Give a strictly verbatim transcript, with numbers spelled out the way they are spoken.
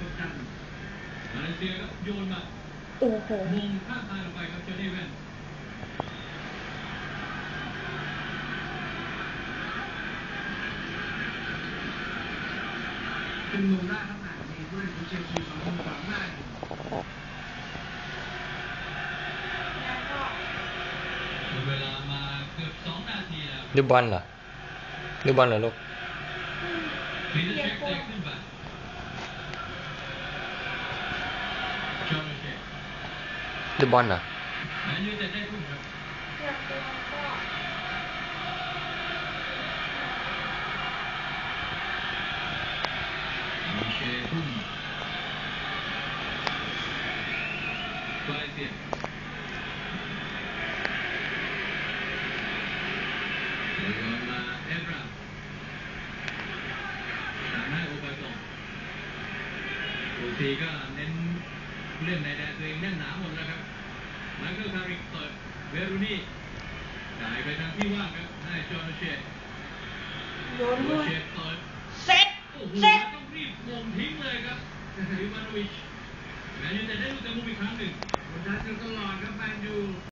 กดดันมาเลเซียครับโยนมาโอ้โหมงข้ามทางลงไปครับเจอร์นี่แวนเป็นมุมได้ขนาดนี้ด้วยผู้เชี่ยวชาญสองคนสามได้เวลามาเกือบสองนาทีแล้วดูบอลเหรอดูบอลเหรอลูกฟีดเช็คเตะขึ้นไปจอร์เจดูบอลเหรอแมนยูจะได้ขึ้นครับเชทุ่มวาเลนเซียเดินมาเอฟราทางหน้าโอเปอร์ตองตูซีก็เน้นเล่นในแดนตัวเองแน่นหนาหมดแล้วครับไมเคิลคาริกเปิดเวรูนี่จ่ายไปทางที่ว่างครับให้จอร์เชโยนด้วยเชเปิดเซ็ตโอ้โหเซ็ตต้องรีบมงทิ้งเลยครับลิวานอวิชแมนยูจะได้ลูกแต่มุมอีกครั้งหนึ่งกดดันจนตลอดครับแมนยู